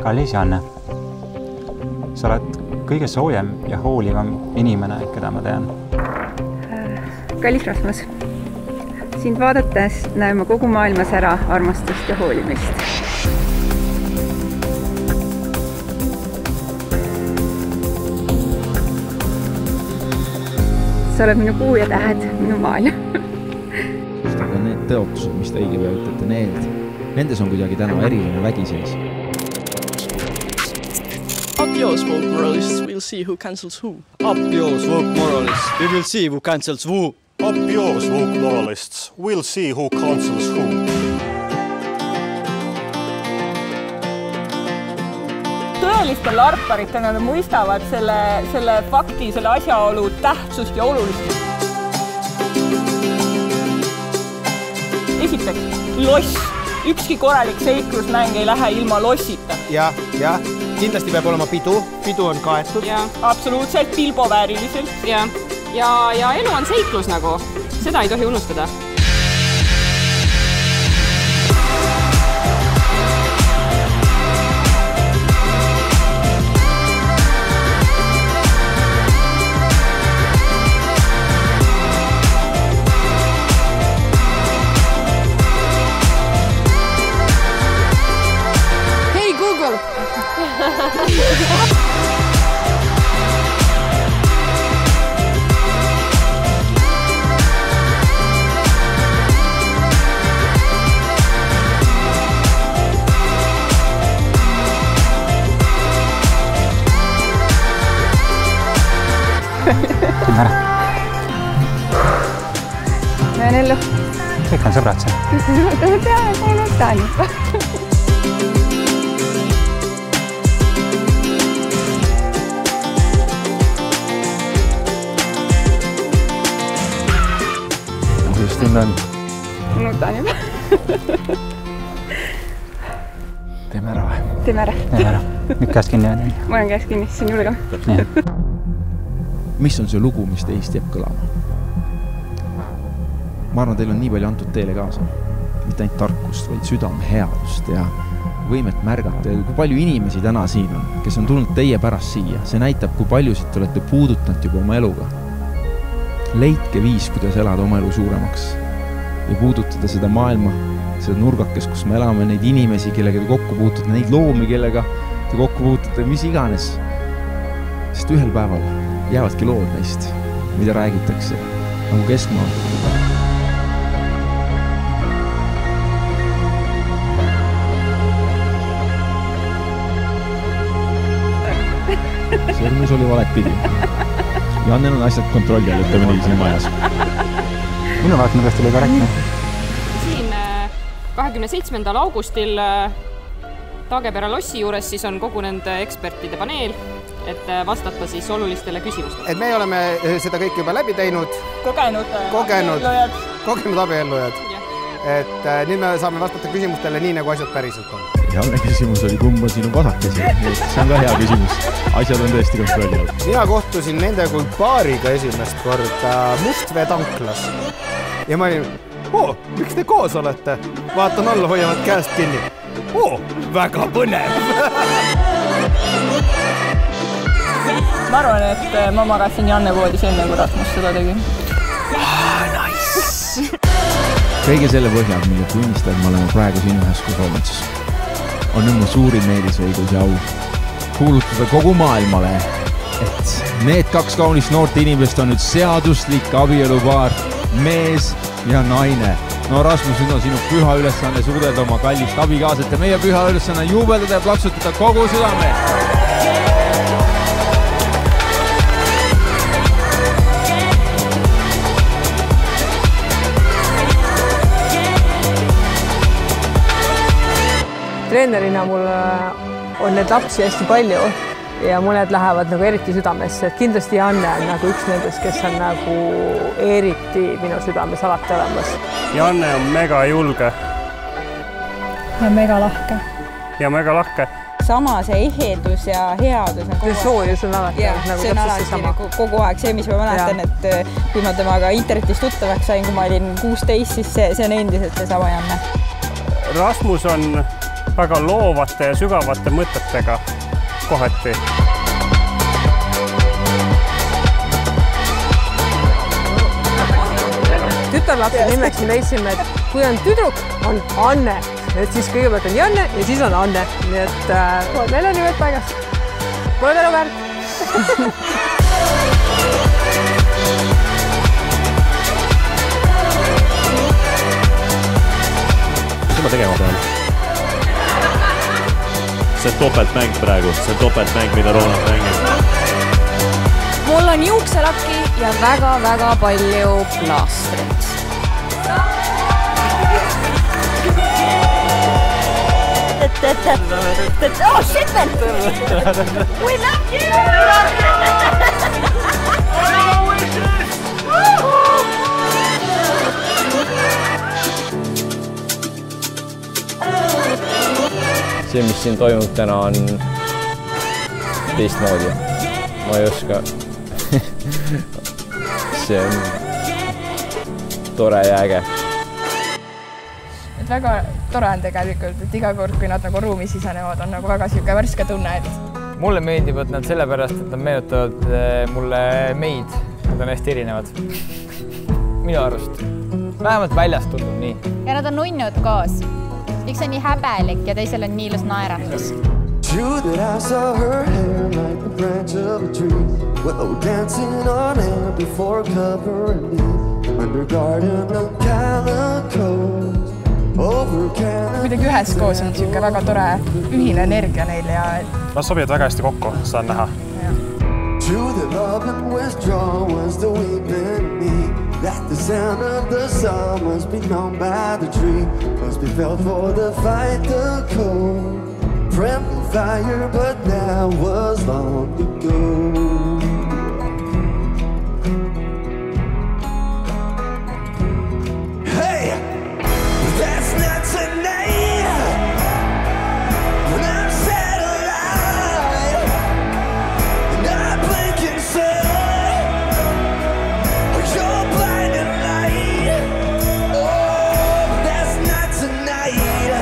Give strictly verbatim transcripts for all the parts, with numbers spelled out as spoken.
Kallis Janne, sa oled kõige soojem ja hoolivam inimene, keda ma tean. Kallis Rasmus, sind vaadates näen ma kogu maailmas ära armastust ja hoolimist. Sa oled minu kuu ja tähed, minu maal. Aga need tõotused, mis te õige pea ütlete, need, nendes on kuidagi täna eriline vägiseis. Up yours, woke moralists, we'll see who cancels who. Up yours, woke moralists, we will see who cancels who. Up yours, woke moralists, we'll see who cancels who. Tõelistel larparitena nad mõistavad selle, selle fakti, selle asjaolu tähtsust ja olulisust. Esiteks, loss. Ükski korralik seiklusmäng ei lähe ilma lossita. Ja, ja, kindlasti peab olema pidu. Pidu on kaetud. Ja, absoluutselt pilbovääriliselt. Ja, ja, ja elu on seiklus nagu. Seda ei tohi unustada. Teeme ära. Näen ellu. Kõik on sõbrad see. Kõik on sõbrad, ma tean, et ma mõtlen juba. Kuidas tund on? Ma mõtlen juba. Teeme ära või? Teeme ära. Teeme ära. Nüüd käest kinni on. Ma olen käest kinni, see on julgem. Mis on see lugu, mis teist jääb kõlama? Ma arvan, teil on nii palju antud teele kaasa. Mitte ainult tarkust, vaid südameheadust ja võimet märgata. Ja kui palju inimesi täna siin on, kes on tulnud teie pärast siia, see näitab, kui paljusid te olete puudutanud juba oma eluga. Leidke viis, kuidas elada oma elu suuremaks ja puudutada seda maailma, seda nurgakes, kus me elame, neid inimesi, kellega te kokku puutud, neid loomi, kellega te kokku puutute, mis iganes. Sest ühel päeval jäävadki lood neist, mida räägitakse, nagu keskmaa. See õrmus oli valet pidi. Jannel on asjad kontrolli all, ütleme nii siin majas. Minu vaatame, kas teil ei korrektne. Siin kahekümne seitsmendal augustil Taagepera lossi juures siis on kogunenud ekspertide paneel, et vastata siis olulistele küsimustele. Et me oleme seda kõik juba läbi teinud. Kogenud, kogenud abiellujad. Kogenud abiellujad. Et nüüd me saame vastata küsimustele nii, nagu asjad päriselt on. Jalne küsimus oli, kumb on sinu pasakesi. See on ka hea küsimus. Asjad on tõesti kontrolli all. Mina kohtusin nende kui paariga esimest korda Mustvee tanklas. Ja ma olin, oo, miks te koos olete? Vaatan alla, hoiavad käest kinni. Oo, väga põnev! Ma arvan, et ma magasin Janne voodis enne, kui Rasmus seda tegi. Ah, nice! Kõige selle põhjal, mille tunnistajad me oleme praegu siin ühes performances, on nüüd mu suurim meelisõigus ja au kuulutada kogu maailmale, et need kaks kaunist noorte inimest on nüüd seaduslik abielupaar, mees ja naine. No Rasmus, nüüd on sinu püha ülesanne suudelda oma kallist abikaasat ja meie püha ülesanne juubeldada ja plaksutada kogu südame. Treenerina mul on need lapsi hästi palju ja mõned lähevad nagu eriti südamesse. Kindlasti Janne on nagu üks nendest, kes on nagu eriti minu südames alati olemas. Janne on mega julge. Ja mega lahke. Ja mega lahke. Sama see ehedus ja headus on kogu aeg. Soojus on alati. Ja, nagu see on alati nagu kogu aeg. See, mis ma mäletan, et kui ma temaga internetis tuttavaks sain, kui ma olin kuusteist, siis see, see on endiselt see sama Janne. Rasmus on väga loovate ja sügavate mõtetega kohati. Tütarlapse nimeks me leidsime, et kui on tüdruk, on Anne. Et siis kõigepealt on Janne ja siis on Anne. Nii et äh, meil on nimed paigas. Pole tänu väärt. Mis ma tegema pean? See on topeltmäng praegu. See on topeltmäng, mida Roland mängib. Mul on juukselakki ja väga-väga palju plaastreid. Oh shit man! We love you! See, mis siin toimub täna, on teistmoodi. Ma ei oska. See on tore ja äge. Et väga tore on tegelikult, et iga kord, kui nad nagu ruumi sisenevad, on nagu väga siuke värske tunne. Et... Mulle meeldib nad sellepärast, et nad meenutavad mulle meid. Nad on hästi erinevad. Minu arust. Vähemalt väljast tundub nii. Ja nad on nunnud koos. Üks on nii häbelik ja teisel on nii ilus naeratus. True that I saw her hair like the branch of a tree. Well, dancing on air before covering me. Under garden of calicoes. Over calicoes. Kuidagi ühes koos on siuke väga tore ühine energia neil ja... Nad sobivad väga hästi kokku, saan näha. True that love and withdrawal was the weeping me. That the sound of the sun must be known by the tree. Must be felt for the fight, the cold. Friendly fire, but that was long ago. Hey, that's not tonight. When I'm set alive, and I'm blinking sun, you're blinding light. Oh, that's not tonight.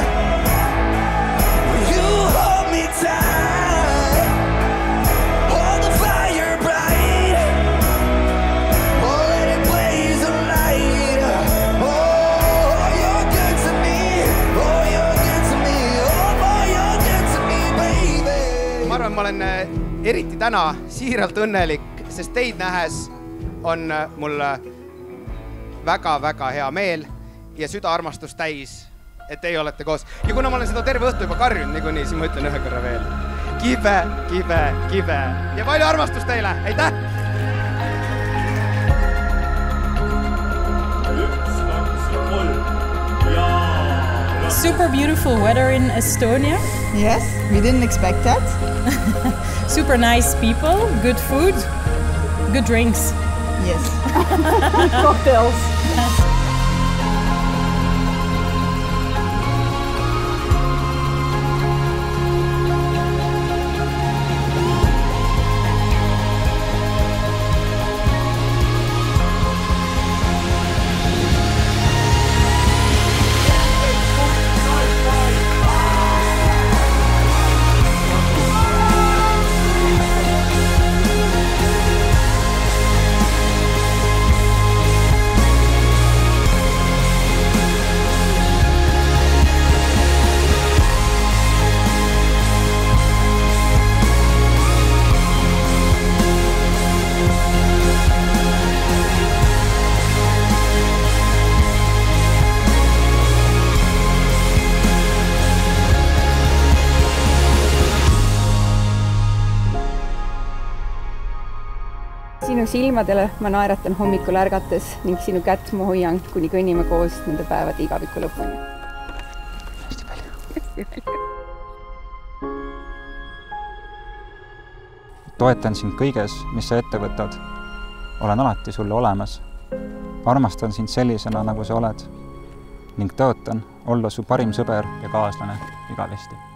You hold me tight, hold the fire bright. Oh, let it blaze a light. Oh, you're good to me. Oh, you're good to me. Oh, you're good to me, baby. Ma arvan, ma olen eriti täna siiralt õnnelik, sest teid nähes on mul väga-väga hea meel ja südaarmastus täis, et teie olete koos. Ja kuna ma olen seda terve õhtu juba karjunud niikuinii, siis ma ütlen ühe korra veel. Kive, kive, kive. Ja palju armastust teile. Aitäh! Super beautiful weather in Estonia. Yes, we didn't expect that. Super nice people, good food, good drinks. Yes. Cocktails. Sinu silmadele ma naeratan hommikul ärgates ning sinu kätt ma hoian, kuni kõnnime koos nende päevade igaviku lõpuni. Hästi palju. Toetan sind kõiges, mis sa ette võtad. Olen alati sulle olemas. Armastan sind sellisena, nagu sa oled. Ning tõotan olla su parim sõber ja kaaslane igavesti.